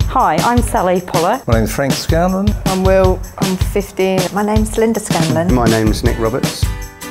Hi, I'm Sally Puller. My name's Frank Scanlon. I'm Will, I'm 15. My name's Linda Scanlon. My name's Nick Roberts.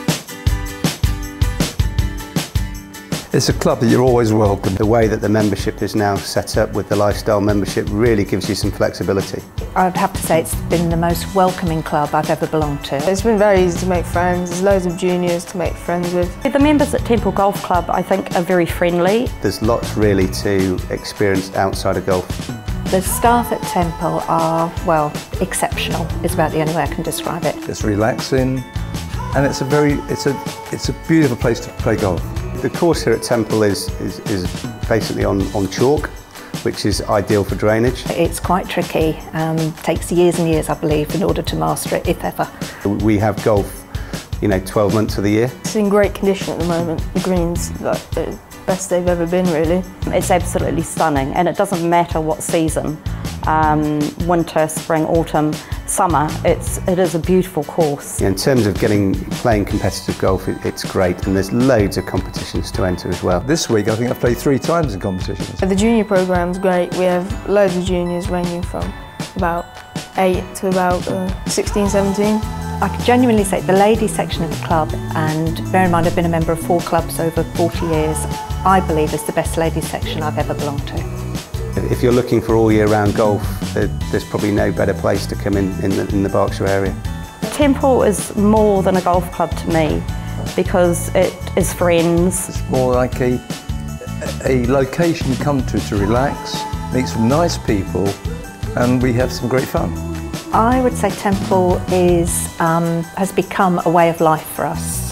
It's a club that you're always welcome. The way that the membership is now set up with the lifestyle membership really gives you some flexibility. I'd have to say it's been the most welcoming club I've ever belonged to. It's been very easy to make friends. There's loads of juniors to make friends with. The members at Temple Golf Club, I think, are very friendly. There's lots really to experience outside of golf. The staff at Temple are, well, exceptional is about the only way I can describe it. It's relaxing, and it's a beautiful place to play golf. The course here at Temple is basically on chalk, which is ideal for drainage. It's quite tricky, takes years and years, I believe, in order to master it, if ever. We have golf, 12 months of the year. It's in great condition at the moment. The greens, like the best they've ever been, really. It's absolutely stunning, and it doesn't matter what season, winter, spring, autumn, summer, it is a beautiful course. In terms of playing competitive golf, it's great, and there's loads of competitions to enter as well. This week I think I've played 3 times in competitions. The junior program's great. We have loads of juniors ranging from about 8 to about 16, 17. I can genuinely say the ladies section of the club, and bear in mind I've been a member of 4 clubs over 40 years, I believe is the best ladies section I've ever belonged to. If you're looking for all year round golf, there's probably no better place to come in the Berkshire area. Temple is more than a golf club to me because it is friends. It's more like a location you come to relax, meet some nice people, and we have some great fun. I would say Temple has become a way of life for us.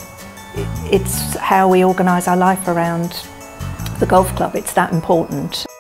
It's how we organise our life around the golf club. It's that important.